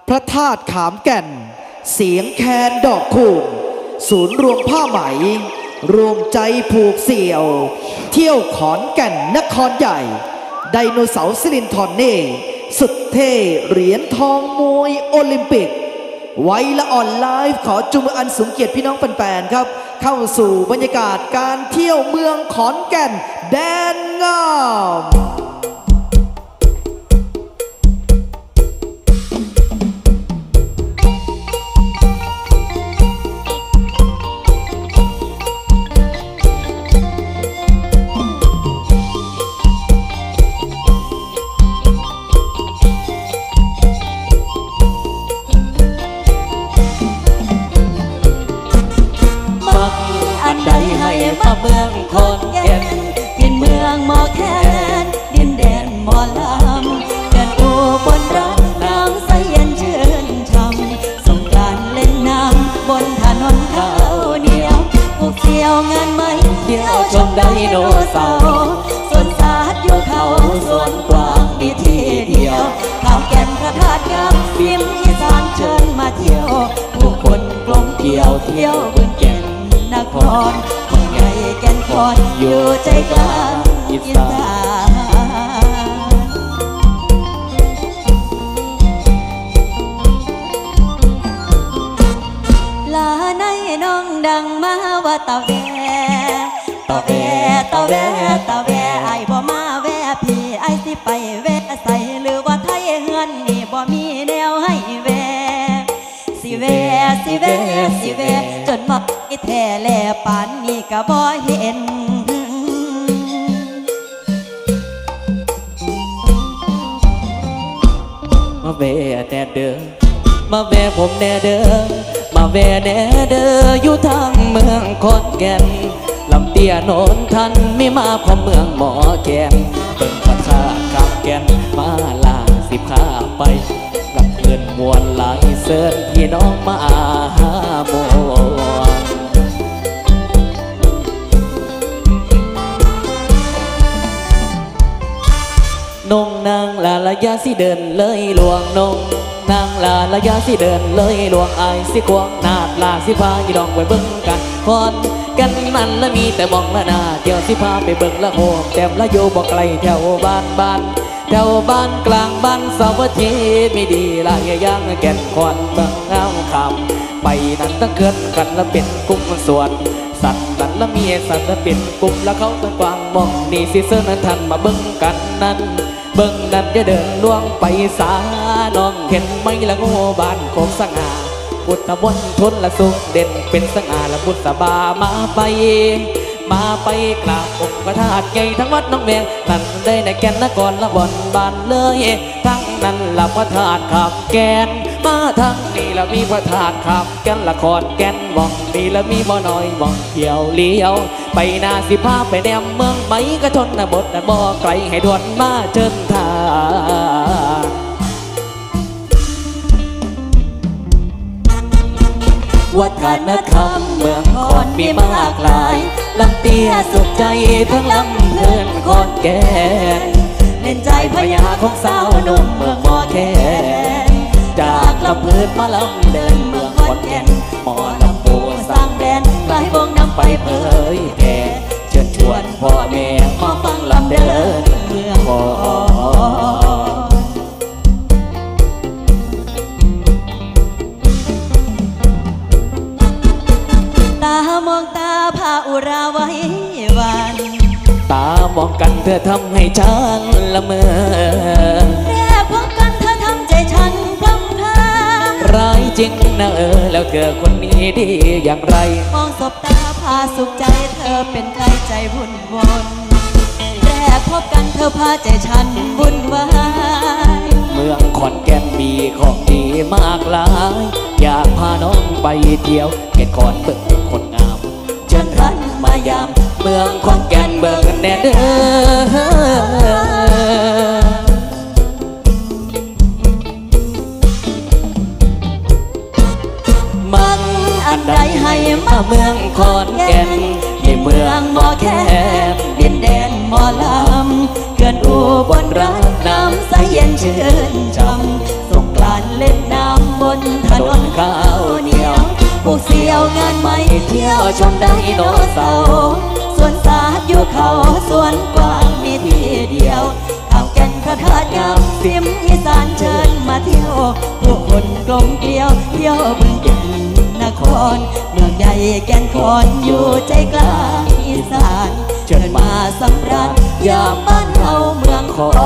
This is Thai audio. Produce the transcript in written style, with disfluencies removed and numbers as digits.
พระธาตุขามแก่นเสียงแคนดอกคูณศูนย์รวมผ้าไหมรวมใจผูกเสี่ยวเที่ยวขอนแก่นนครใหญ่ไดโนเสาร์สิรินธรเน่สุดเท่เหรียญทองมวยโอลิมปิกไว้ละอ่อนไลฟ์ขอจุงมืออันสูงเกียรติพี่น้องแฟนๆครับเข้าสู่บรรยากาศการเที่ยวเมืองขอนแก่นแดนงามมาเมืองขอนแก่นดินเมืองหมอแคนดินแดนหมอลำเดินอุบลรักน้ำใสเย็นชื่นช่ำสงกรานต์เล่นน้ำบนถนนข้าวเหนียวผูกเสี่ยวงานไม้เที่ยวชมไดโนเสาร์สวนสัตว์อยู่เขาสวนกว้างมีที่เดียวขามแก่นพระธาตุงามฟิล์มอีสานเชิญมาเที่ยวผู้คนกลมเกี่ยวเที่ยวเมืองแก่นนครใหญ่แก่นคอนอยู่ใจกลางอีสานลาในน้องดังมาว่าตาแวตาแวตาแวตาแวไอ้บ่มาแวพี่ไอ้สิไปแวใส่หรือว่าไทยเฮือนนี่บ่มีแนวให้แวสิแวสิแวสิแวจนมาแท้แลปานนี้ก็บ่เห็นมาแว่แน่เด้อมาแว่ผมแน่เด้อมาแว่แน่เด้ออยู่ทางเมืองขอนแก่นลำเตี้ยโนนทันไม่มาพอเมืองหมอแก่นเป็นพระธาตุขามแก่นมาลาสิบข้าไปกับเงินมวลหลายเสิร์นพี่น้องมาหาโมนงนางลาละยาสิเดินเลยหลวงนงนางลาละยาสิเดินเลยหลวงไอสิควงนาดลาสิพาอีดองไปเบิ่งกันคอนกันนั่นละมีแต่มองละนาเที่ยวสิพาไปเบิ่งละโหมแต้มละอยู่บ่ไกลแถวบ้านแถวบ้านกลางบ้านสาวทีมีดีลายย่างแก่นคอนเมืองงามคำไปนั่นตั้งเกินกันละเป็นกุ้งส่วนสัตว์นั่นละมีสัตว์ละเป็นกุ้งละเขาตั้งกวางมองนี่สิเสื้อนั้นทันมาเบิ่งกันนั้นเบิ่งนั้นจะเดินล่วงไปสาน้องเห็นไหมละงูบ้านโคกสง่าพุทธมนทนละสุขเด่นเป็นสง่าละบุษบามาไปกราบองค์พระธาตุใหญ่ทั้งวัดน้องแมงนั่นได้ในแก่นนครละบ่อนบ้านเลยทั้งนั้นละพระธาตุขามแก่นมาทั้งนี่ละมีพระธาตุขามแก่นละครแก่นมองนี่ละมีบ่น้อยมองเที่ยวเลี้ยวไปนาสิพาไปแนมเมืองไหมก็ทนนะบทนะบ่ไกลให้ด่วนมาเชิญทางวัฒนธรรมเมืองขอนมีมากหลายลำเตี้ยสุขใจทั้งลำเพลินขอนแก่นเล่นใจพญาของสาวหนุ่มเมืองหมอแคนจากลำเพลินมาลำเดินเมืองขอนแก่นหมอลำปูสร้างแดนไกลวงนำไปเผยแผ่เชิญชวนพ่อแม่มาฟังลำเดินเมืองขอนตามองตาพาอุราไว้วันตามองกันเธอทำให้ฉันละเมอแรกพบกันเธอทำใจฉันพลัำพลาร้ายจริงนะแล้วเธอคนนี้ดีอย่างไรมองสบตาพาสุขใจเธอเป็นใครใจวุ่นวนแรกพบกันเธอพาใจฉันวุ่นวายเมืองขอนแก่นมีของดีมากหลายอยากพาน้องไปเที่ยวเห็นก่อนเบิ่งคนงามเชิญท่านมายามเมืองขอนแก่นเบิ่งแน่เด้อมันอันใดให้มาเมืองขอนแก่นที่เมืองหมอแคนดินแดนหมอลำเกินอุบลรักน้ำใสเย็นชื่นช่ำสงกรานต์เล่นน้ำริมอีสานเชิญมาเที่ยวผู้คนกลมเกลียวเที่ยวบึงแก่นนครเมืองใหญ่แก่นคอนอยู่ใจกลางอีสานเชิญมาสำราญยามบ้านเฮาเมืองคอ